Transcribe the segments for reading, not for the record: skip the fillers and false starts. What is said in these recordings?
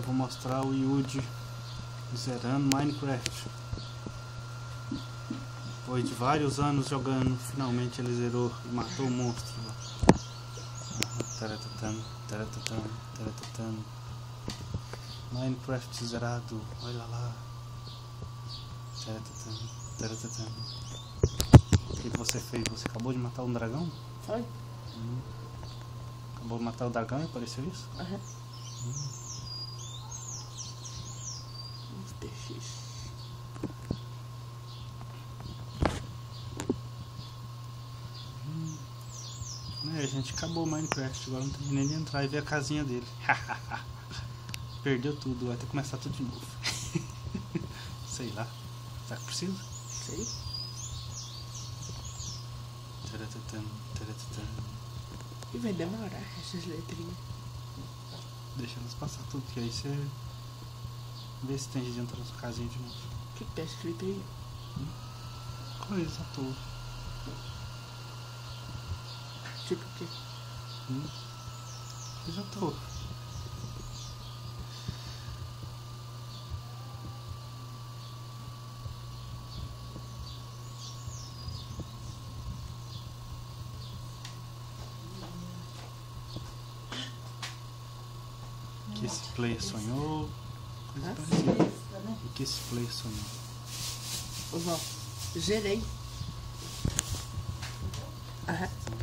vou mostrar o Yuji zerando Minecraft. Depois de vários anos jogando, finalmente ele zerou e matou o monstro lá. Taratatano, taratatano, taratatano. Minecraft zerado, olha lá. Taratatano, taratatano. O que você fez? Você acabou de matar um dragão? Foi? Acabou de matar o dragão e apareceu isso? Aham. Uns peixes. A gente acabou o Minecraft, agora não tem nem de entrar e ver a casinha dele. Perdeu tudo, vai ter que começar tudo de novo. Sei lá. Será que precisa? Sei. E vai demorar essas letrinhas. Deixa elas passar tudo, que aí você vê se tem gente dentro da sua casinha de novo. O que tá escrito aí? Coisa à toa. Tipo o quê? Coisa à toa. Que esse player sonhou. Coisa parecida. O que esse player sonhou. Ô vó, zerei. Aham.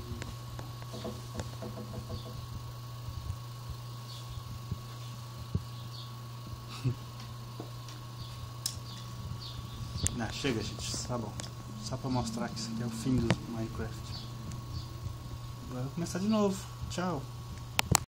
Não, chega, gente, tá bom. Só pra mostrar que isso aqui é o fim do Minecraft. Agora eu vou começar de novo. Tchau.